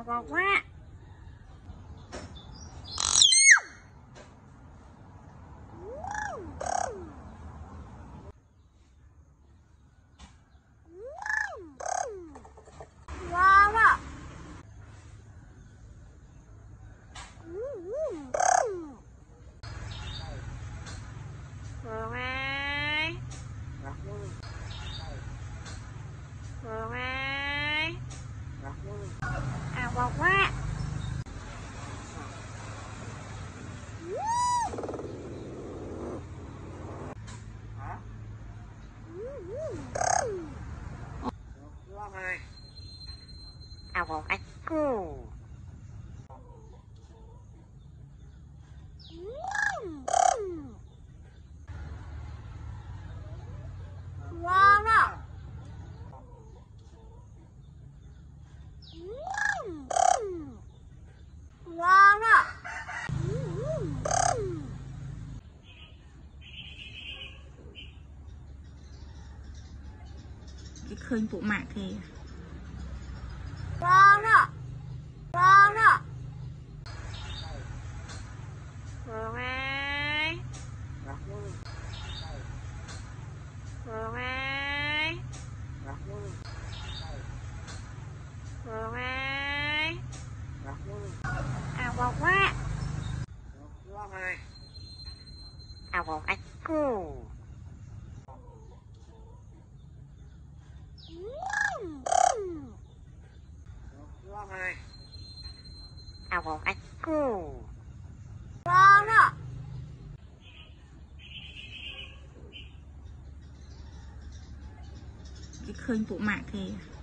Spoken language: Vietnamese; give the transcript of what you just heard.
Ảo quá. Ngon ạ. Ngon ai. Ngon ai. Ảo quá. Ảo anh cô. Ngon ạ. Ngon ạ. Cái khơi bộ mạng kìa. Ngon ạ. Ngon ạ. Ngon ai. Ngon ai. Ngon ai. Ảo quá. Ảo anh cô. Ảo anh cô. Ngon ạ. Cái khơi bộ mạng kìa.